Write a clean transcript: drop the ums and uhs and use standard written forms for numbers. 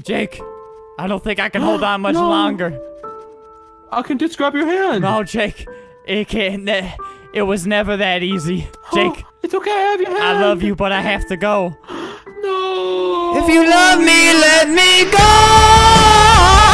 Jake, I don't think I can hold on much No. longer. I can just grab your hand. No, Jake, it can't. It was never that easy. Jake, It's okay, I have your hand. I love you, but I have to go. No. If you love me, let me go.